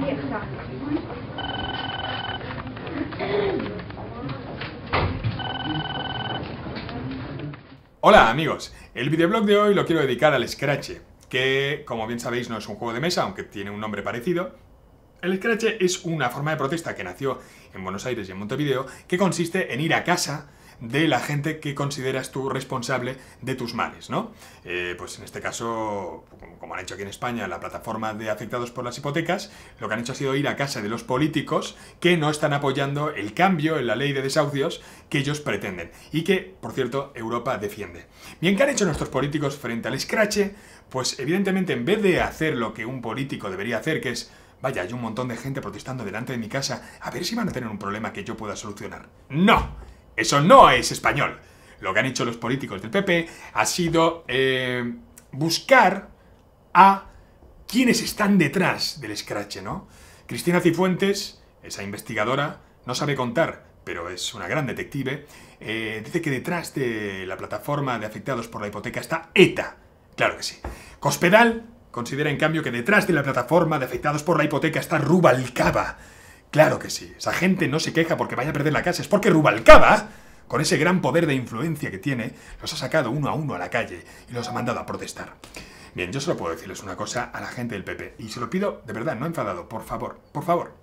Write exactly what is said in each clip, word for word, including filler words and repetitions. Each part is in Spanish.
vieja. Hola amigos, el videoblog de hoy lo quiero dedicar al Scratch, que como bien sabéis no es un juego de mesa, aunque tiene un nombre parecido. El Scratch es una forma de protesta que nació en Buenos Aires y en Montevideo, que consiste en ir a casa de la gente que consideras tú responsable de tus males, ¿no? Eh, pues en este caso, como han hecho aquí en España, la plataforma de afectados por las hipotecas, lo que han hecho ha sido ir a casa de los políticos que no están apoyando el cambio en la ley de desahucios que ellos pretenden y que, por cierto, Europa defiende. Bien, ¿qué han hecho nuestros políticos frente al Scratch? Pues evidentemente, en vez de hacer lo que un político debería hacer, que es: vaya, hay un montón de gente protestando delante de mi casa, a ver si van a tener un problema que yo pueda solucionar. ¡No! Eso no es español. Lo que han hecho los políticos del P P ha sido eh, buscar a quienes están detrás del Scratch, ¿no? Cristina Cifuentes, esa investigadora, no sabe contar, pero es una gran detective, eh, dice que detrás de la plataforma de afectados por la hipoteca está ETA. Claro que sí. Cospedal considera, en cambio, que detrás de la plataforma de afectados por la hipoteca está Rubalcaba. Claro que sí. Esa gente no se queja porque vaya a perder la casa, es porque Rubalcaba, con ese gran poder de influencia que tiene, los ha sacado uno a uno a la calle y los ha mandado a protestar. Bien, yo solo puedo decirles una cosa a la gente del P P, y se lo pido de verdad, no enfadado, por favor, por favor.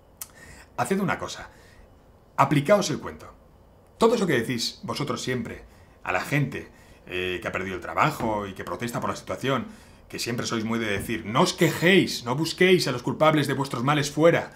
Haced una cosa, aplicaos el cuento. Todo eso que decís vosotros siempre a la gente eh, que ha perdido el trabajo y que protesta por la situación, que siempre sois muy de decir: no os quejéis, no busquéis a los culpables de vuestros males fuera,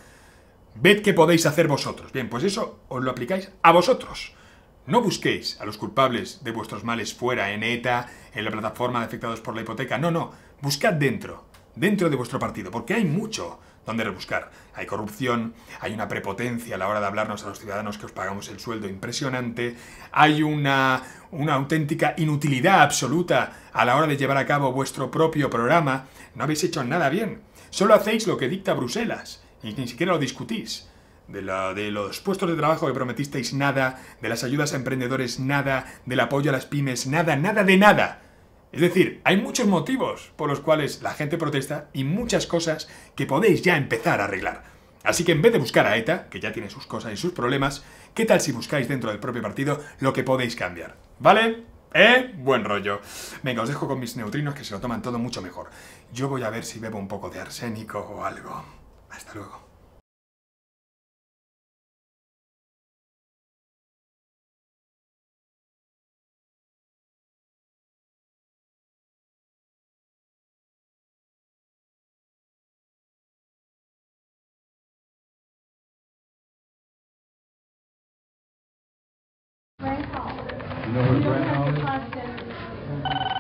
ved qué podéis hacer vosotros. Bien, pues eso os lo aplicáis a vosotros. No busquéis a los culpables de vuestros males fuera, en ETA, en la plataforma de afectados por la hipoteca. No, no. Buscad dentro, dentro de vuestro partido, porque hay mucho donde rebuscar. Hay corrupción, hay una prepotencia a la hora de hablarnos a los ciudadanos que os pagamos el sueldo impresionante, hay una, una auténtica inutilidad absoluta a la hora de llevar a cabo vuestro propio programa. No habéis hecho nada bien. Solo hacéis lo que dicta Bruselas y ni siquiera lo discutís. De, la, de los puestos de trabajo que prometisteis, nada. De las ayudas a emprendedores, nada. Del apoyo a las pymes, nada, nada de nada. Es decir, hay muchos motivos por los cuales la gente protesta y muchas cosas que podéis ya empezar a arreglar. Así que en vez de buscar a ETA, que ya tiene sus cosas y sus problemas, ¿qué tal si buscáis dentro del propio partido lo que podéis cambiar? ¿Vale? ¿Eh? Buen rollo. Venga, os dejo con mis neutrinos, que se lo toman todo mucho mejor. Yo voy a ver si bebo un poco de arsénico o algo. Hasta luego. Very hard. You know what a You don't groundhog have to is? trust him.